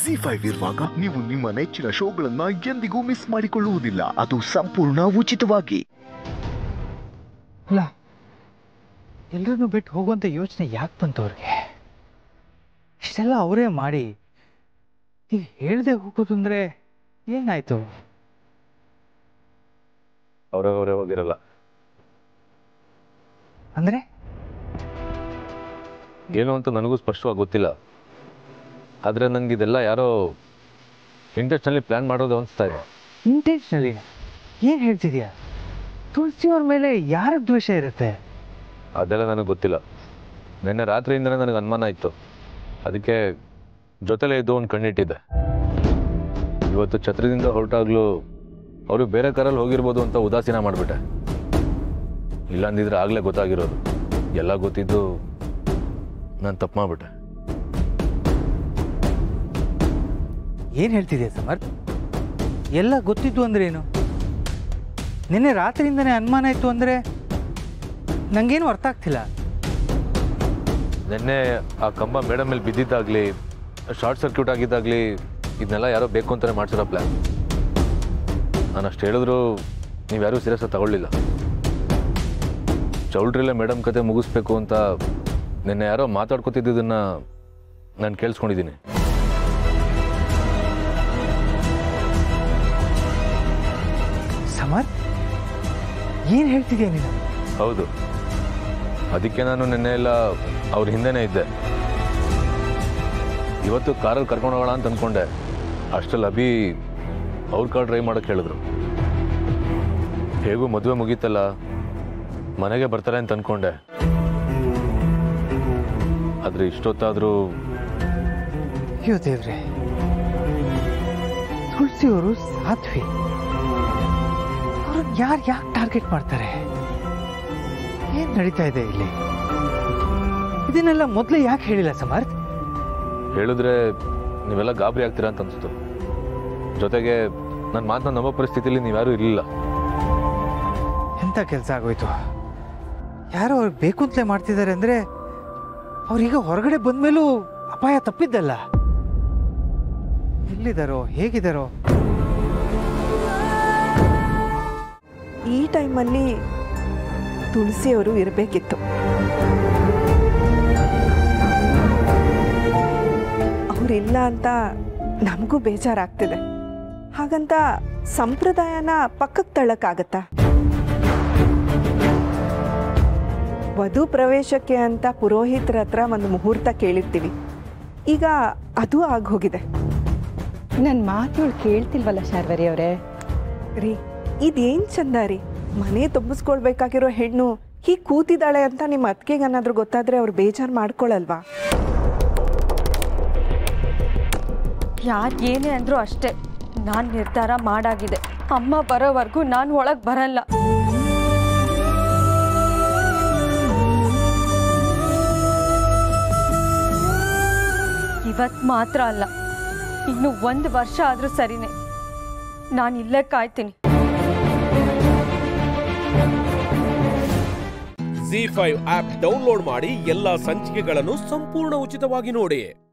ಜಿ5 ಇರುವಾಗ ನೀವು ನಿಮ್ಮ ನೆಚ್ಚಿನ ಶೋಗಳನ್ನ ಎಂದಿಗೂ ಮಿಸ್ ಮಾಡಿಕೊಳ್ಳುವುದಿಲ್ಲ. ಅದು ಸಂಪೂರ್ಣ ಉಚಿತವಾಗಿ. ಅಲ್ಲ, ಎಲ್ಲರನ್ನೂ ಬಿಟ್ಟು ಹೋಗುವಂತ ಯೋಚನೆ ಯಾಕೆ ಬಂತು ಅವ್ರಿಗೆ? ಇಷ್ಟೆಲ್ಲ ಅವರೇ ಮಾಡಿ ಈಗ ಹೇಳ್ದೆ ಹೋಗೋದು ಅಂದ್ರೆ ಏನಾಯ್ತು? ಅವರೇ ಹೋಗಿರಲ್ಲ ಅಂದ್ರೆ ಏನು ಅಂತ ನನಗೂ ಸ್ಪಷ್ಟವಾಗಿ ಗೊತ್ತಿಲ್ಲ. ಆದರೆ ನನಗೆ ಇದೆಲ್ಲ ಯಾರೋ ಇಂಟೆನ್ಷನಲ್ಲಿ ಪ್ಲ್ಯಾನ್ ಮಾಡೋದು ಅನಿಸ್ತಾ ಇದೆ. ಇಂಟೆನ್ಷನಲಿ? ಏನು ಹೇಳ್ತಿದ್ಯಾ? ತುಳಸಿ ಅವ್ರ ಮೇಲೆ ಯಾರ ದ್ವೇಷ ಇರುತ್ತೆ? ಅದೆಲ್ಲ ನನಗೆ ಗೊತ್ತಿಲ್ಲ. ನಿನ್ನೆ ರಾತ್ರಿಯಿಂದಲೇ ನನಗೆ ಅನುಮಾನ ಇತ್ತು. ಅದಕ್ಕೆ ಜೊತೆಲೇ ಇದ್ದು ಒಂದು ಕಣ್ಣಿಟ್ಟಿದ್ದೆ. ಇವತ್ತು ಛತ್ರದಿಂದ ಹೊರಟಾಗ್ಲೂ ಅವರು ಬೇರೆ ಕಾರಲ್ಲಿ ಹೋಗಿರ್ಬೋದು ಅಂತ ಉದಾಸೀನ ಮಾಡಿಬಿಟ್ಟೆ. ಇಲ್ಲಾಂದಿದ್ರೆ ಆಗಲೇ ಗೊತ್ತಾಗಿರೋದು. ಎಲ್ಲ ಗೊತ್ತಿದ್ದು ನಾನು ತಪ್ಪು ಮಾಡಿಬಿಟ್ಟೆ. ಏನು ಹೇಳ್ತಿದ್ಯಾ ಸಮರ್ಥ್? ಎಲ್ಲ ಗೊತ್ತಿದ್ದು ಅಂದ್ರೆ ಏನು? ನಿನ್ನೆ ರಾತ್ರಿಯಿಂದನೇ ಅನುಮಾನ ಇತ್ತು ಅಂದರೆ ನನಗೇನು ಅರ್ಥ ಆಗ್ತಿಲ್ಲ. ನಿನ್ನೆ ಆ ಕಂಬ ಮೇಡಮ್ ಮೇಲೆ ಬಿದ್ದಿದ್ದಾಗಲಿ, ಶಾರ್ಟ್ ಸರ್ಕ್ಯೂಟ್ ಆಗಿದ್ದಾಗಲಿ ಇದನ್ನೆಲ್ಲ ಯಾರೋ ಬೇಕು ಅಂತಲೇ ಮಾಡಿಸಿರೋ ಪ್ಲ್ಯಾನ್. ನಾನು ಅಷ್ಟು ಹೇಳಿದ್ರು ನೀವ್ಯಾರೂ ಸೀರಿಯಸ್ ತಗೊಳ್ಳಿಲ್ಲ. ಚೌಲ್ಟ್ರಿಲ್ಲೇ ಮೇಡಮ್ ಕತೆ ಮುಗಿಸ್ಬೇಕು ಅಂತ ನಿನ್ನೆ ಯಾರೋ ಮಾತಾಡ್ಕೊತಿದ್ದನ್ನು ನಾನು ಕೇಳಿಸ್ಕೊಂಡಿದ್ದೀನಿ. ಸಮರ್ಥ್, ಏನು ಹೇಳ್ತಿದ್ಯಾ ನೀನು? ಹೌದು, ಅದಕ್ಕೆ ನಾನು ನಿನ್ನೆ ಎಲ್ಲ ಅವ್ರ ಹಿಂದೆನೇ ಇದ್ದೆ. ಇವತ್ತು ಕಾರಲ್ಲಿ ಕರ್ಕೊಂಡು ಹೋಗೋಣ ಅಂತ ಅಂದ್ಕೊಂಡೆ. ಅಷ್ಟರಲ್ಲಿ ಅಭಿ ಅವ್ರ ಕಾರ್ ಡ್ರೈವ್ ಮಾಡೋಕ್ಕೆ ಹೇಳಿದ್ರು. ಹೇಗೂ ಮದುವೆ ಮುಗೀತಲ್ಲ, ಮನೆಗೆ ಬರ್ತಾರೆ ಅಂತ ಅಂದ್ಕೊಂಡೆ. ಆದರೆ ಇಷ್ಟೊತ್ತಾದರೂ ಅಯ್ಯೋ ದೇವ್ರೆ, ತುಳಸಿಯವರು ಸಾಧ್ವಿ. ಅವ್ರನ್ನ ಯಾಕೆ ಟಾರ್ಗೆಟ್ ಮಾಡ್ತಾರೆ? ಏನ್ ನಡೀತಾ ಇದೆ ಇಲ್ಲಿ? ಇದನ್ನೆಲ್ಲ ಮೊದಲೇ ಯಾಕೆ ಹೇಳಿಲ್ಲ ಸಮರ್ಥ್? ಹೇಳಿದ್ರೆ ನೀವೆಲ್ಲ ಗಾಬರಿ ಆಗ್ತೀರಾ ಅಂತ ಅನಿಸ್ತು. ಜೊತೆಗೆ ನನ್ನ ಮಾತನ್ನ ನಂಬೋ ಪರಿಸ್ಥಿತಿಯಲ್ಲಿ ನೀವ್ಯಾರೂ ಇರಲಿಲ್ಲ. ಎಂಥ ಕೆಲಸ ಆಗೋಯ್ತು? ಯಾರೋ ಅವ್ರಿಗೆ ಬೇಕು ಅಂತಲೇ ಮಾಡ್ತಿದ್ದಾರೆ ಅಂದರೆ ಅವ್ರೀಗ ಹೊರಗಡೆ ಬಂದ್ಮೇಲೂ ಅಪಾಯ ತಪ್ಪಿದ್ದಲ್ಲ. ಎಲ್ಲಿದ್ದಾರೋ, ಹೇಗಿದ್ದಾರೋ? ಈ ಟೈಮಲ್ಲಿ ತುಳಸಿಯವರು ಇರಬೇಕಿತ್ತು. ಅವರಿಲ್ಲ ಅಂತ ನಮಗೂ ಬೇಜಾರಾಗ್ತಿದೆ. ಹಾಗಂತ ಸಂಪ್ರದಾಯನ ಪಕ್ಕಕ್ಕೆ ತಳ್ಳಕ್ಕಾಗತ್ತಾ? ವಧು ಪ್ರವೇಶಕ್ಕೆ ಅಂತ ಪುರೋಹಿತರ ಹತ್ರ ಒಂದು ಮುಹೂರ್ತ ಕೇಳಿರ್ತೀವಿ. ಈಗ ಅದು ಆಗೋಗಿದೆ. ನನ್ನ ಮಾತುಗಳು ಕೇಳ್ತಿಲ್ವಲ್ಲ ಶಾರ್ವರಿ ಅವರೇ? ರೀ, ಇದೇನು ಚಂದ ರೀ. ಮನೆ ತುಂಬಿಸ್ಕೊಳ್ಬೇಕಾಗಿರೋ ಹೆಣ್ಣು ಹೀಗೆ ಕೂತಿದ್ದಾಳೆ ಅಂತ ನಿಮ್ಮ ಅತ್ತಿಗೆಗೆ ಏನಾದರೂ ಗೊತ್ತಾದರೆ ಅವ್ರು ಬೇಜಾರು ಮಾಡ್ಕೊಳ್ಳಲ್ವಾ? ಯಾರು ಏನೇ ಅಂದರೂ ಅಷ್ಟೇ, ನಾನು ನಿರ್ಧಾರ ಮಾಡಾಗಿದೆ. ಅಮ್ಮ ಬರೋವರೆಗೂ ನಾನು ಒಳಗೆ ಬರಲ್ಲ. ಇವತ್ತು ಮಾತ್ರ ಅಲ್ಲ, ಇನ್ನು 1 ವರ್ಷ ಆದರೂ ಸರಿನೇ, ನಾನು ಇಲ್ಲೇ ಕಾಯ್ತೀನಿ. ಜಿ5 ಆಪ್ ಡೌನ್ಲೋಡ್ ಮಾಡಿ ಎಲ್ಲಾ ಸಂಚಿಕೆಗಳನ್ನು ಸಂಪೂರ್ಣ ಉಚಿತವಾಗಿ ನೋಡಿ.